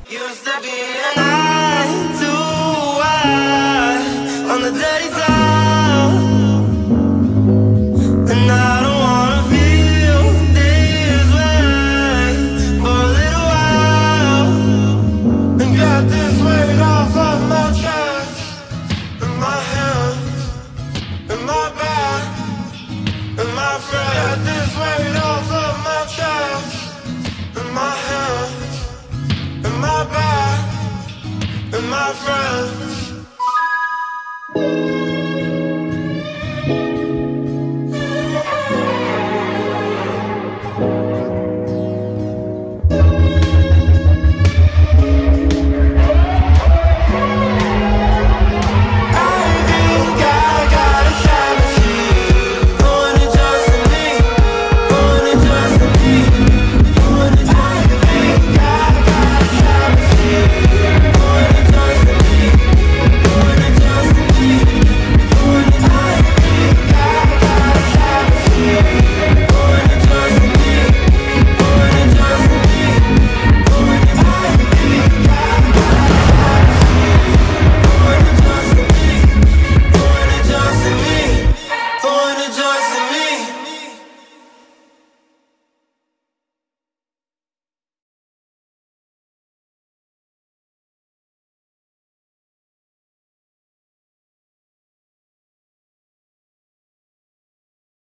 Used to be an eye to eye on the dirty side, and I don't wanna feel this way for a little while. And got this weight off of my chest, and my hands, and my back, and my friend. Got this weight off of my chest, and my hands, and my back, and my friend.